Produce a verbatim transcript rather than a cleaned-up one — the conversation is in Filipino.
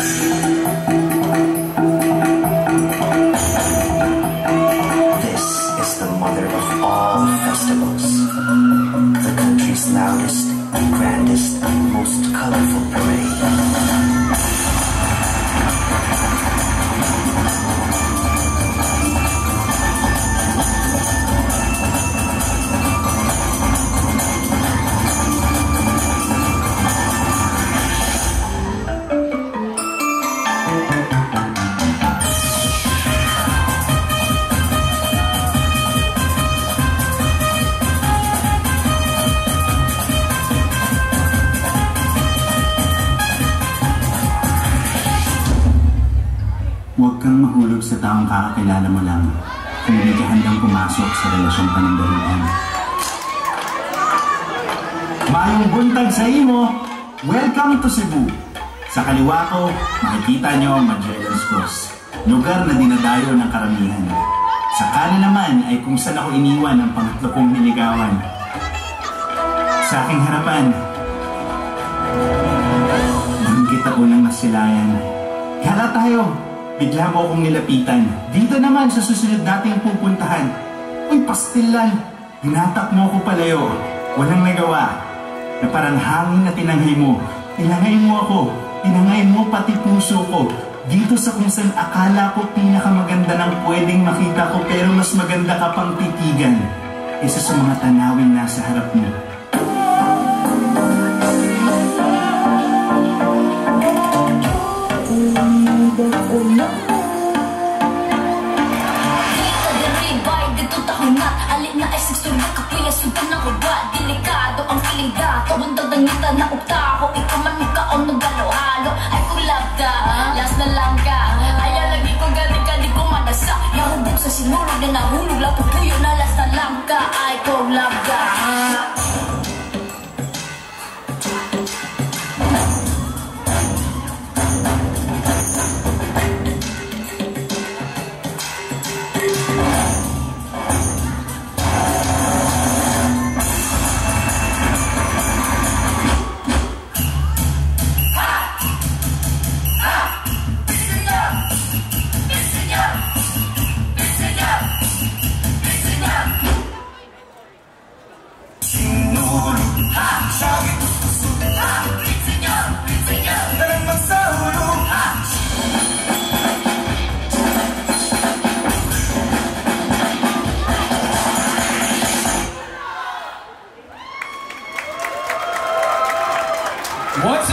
This is the mother of all festivals, the country's loudest, grandest, and most colorful parade. Huwag kang mahulog sa taong kakakilala mo lang kung hindi ka handang pumasok sa relasyong panandalian. Mayong buntag sa imo! Welcome to Cebu! Sa kaliwa ko, makikita nyo Magellan's Cross, lugar na dinadayo ng karamihan. Sa kanan naman ay kung saan ako iniwan ng pangatlo kong niligawan. Sa aking harapan, doon kita unang nasilayan. Hala tayo! Bigla mo akong nilapitan. Dito naman sa susunod nating pupuntahan. Uy, pastilan! Dinatak mo ako palayo. Walang nagawa. Na parang hangin na tinangay mo. Tinangay mo ako. Tinangay mo pati puso ko. Dito sa kung saan akala ko pinakamaganda ng pwedeng makita ko, pero mas maganda ka pang titigan. Isa sa mga tanawin nasa harap mo. Delikado ang feeling da Kabundag ng ngita na ukta ko Ikaw man mukhaon ng galo-halo Ay kung love ka, last na lang ka Ayaw lagi ko gani-gani di ko manasa Nahubog sa sinulog na nahulog Lang pupuyo na last na lang ka Ay kung love ka What's